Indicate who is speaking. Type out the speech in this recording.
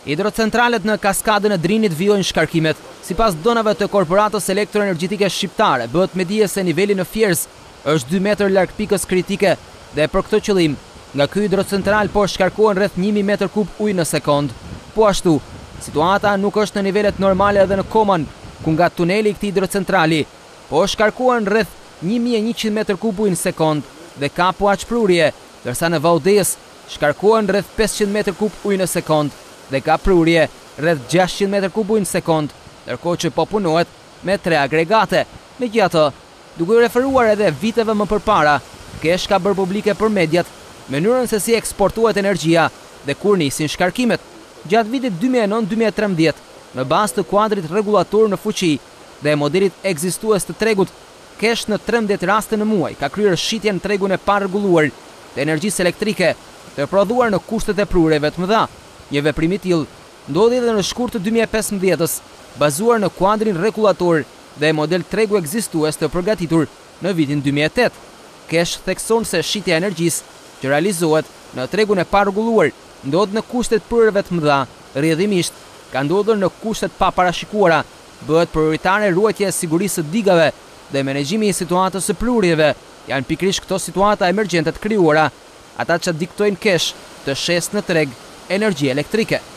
Speaker 1: Hidrocentralet në kaskadën e Drinit vijojnë shkarkimet. Sipas donave të korporatës elektroenergjitike shqiptare, bëhet me dije se niveli në Fierz është 2 metër larg pikës kritike dhe për këtë qëllim, nga ky hidrocentral po shkarkohen rreth 1000 metër kub ujë në sekond. Po ashtu, situata nuk është në nivelet normale edhe në Koman, ku nga tuneli i këtij hidrocentrali po shkarkohen rreth 1100 metër kub ujë në sekond dhe ka po aq prurje, ndërsa në Vaudès shkarkohen rreth 500 metër kub ujë në sekond dhe ka prurje rreth 600 metër kub ujë në sekond, ndërkohë që po punohet me 3 agregate. Megjithatë, duke u referuar edhe viteve më përpara, Kesh ka bërë publike për mediat mënyrën se si eksportohet energjia dhe kur nisin shkarkimet. Gjatë vitit 2009-2013, në bazë të kuadrit rregullator në fuqi dhe modelit ekzistues të tregut, Kesh në 13 raste në muaj ka kryer shitje në tregun e parregulluar të energjisë elektrike të prodhuar në kushtet e prurjeve të mëdha. Një veprim i tillë ndodhi edhe në shkurt të 2015-s, bazuar në kuadrin rregullator dhe model tregu ekzistues të përgatitur në vitin 2008. Kesh thekson se shitja e energjisë që realizohet në tregun e parregulluar ndodh në kushtet prurjeve të mëdha, rrjedhimisht ka ndodhur në kushtet pa parashikuara, bëhet prioritare ruajtja e sigurisë së digave dhe menaxhimi i situatës së prurjeve. Janë pikërisht këto situata emergjente të krijuara, ata që diktojnë Kesh të shes në treg energji elektrike.